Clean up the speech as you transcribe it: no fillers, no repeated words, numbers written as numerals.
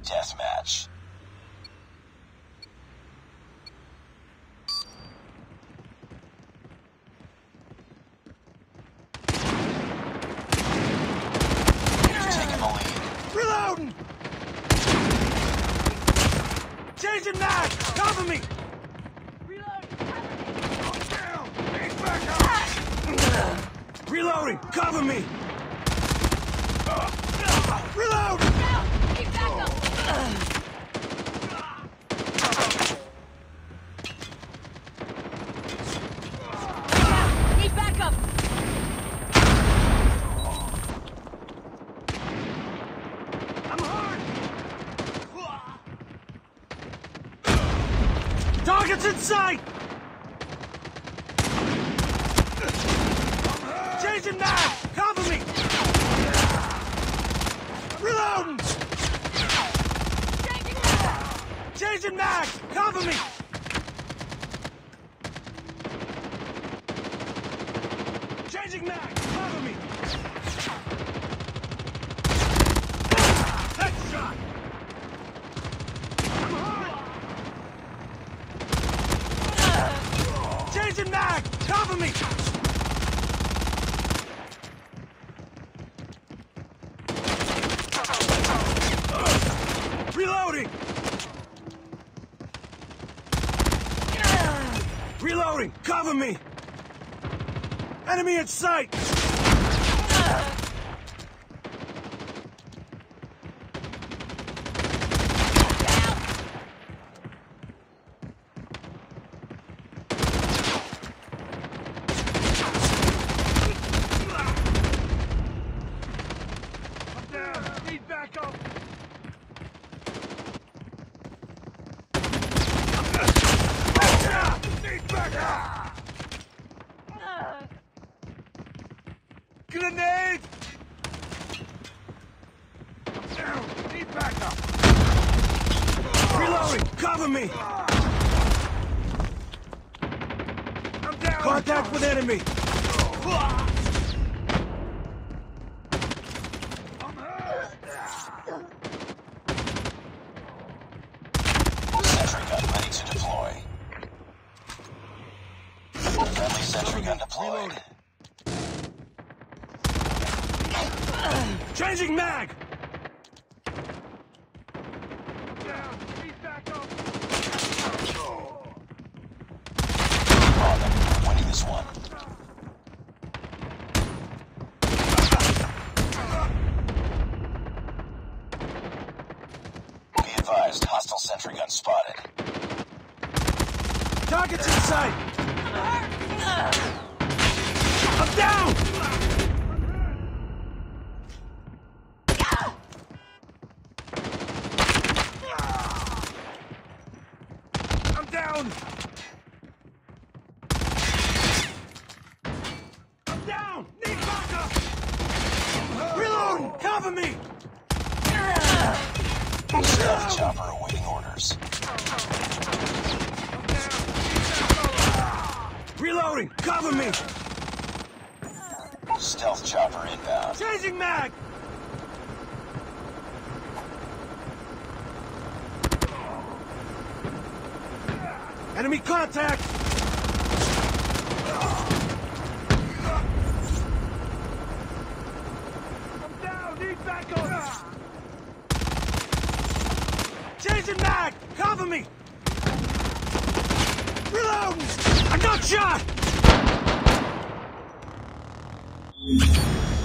Deathmatch. You've taken the lead. Reloading! Changing mag! Cover me! Reloading! Cover me! Reload! Need backup! Need backup! I'm hurt! Target's in sight! Changing mag! Cover me! Reloading! Changing mag! Cover me! Changing mag! Cover me! Headshot! I'm hurt! Changing mag! Cover me! Reloading! Reloading! Cover me! Enemy in sight! I'm down! Need backup! Grenade! Down! Need backup! Reloading! Cover me! I'm down! Contact with enemy! I'm hurt! Sentry gun ready to deploy. Friendly sentry gun deployed. Changing mag! Down! Need backup! On them. We're winning this one. Be advised, hostile sentry gun spotted. Target's in sight! I'm down! I'm down! I'm down! Need backup! Reloading! Cover me! Stealth chopper awaiting orders. Reloading! Cover me! Stealth chopper inbound. Changing mag! Enemy contact! I'm down! Need backup! Changing mag! Cover me! Reloading! I got shot!